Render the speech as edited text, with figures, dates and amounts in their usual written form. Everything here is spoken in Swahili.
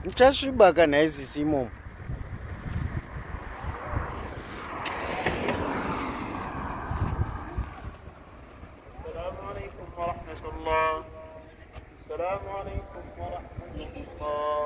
Mchashiba kana hizi simu. السلام عليكم ورحمة الله. السلام عليكم ورحمة الله.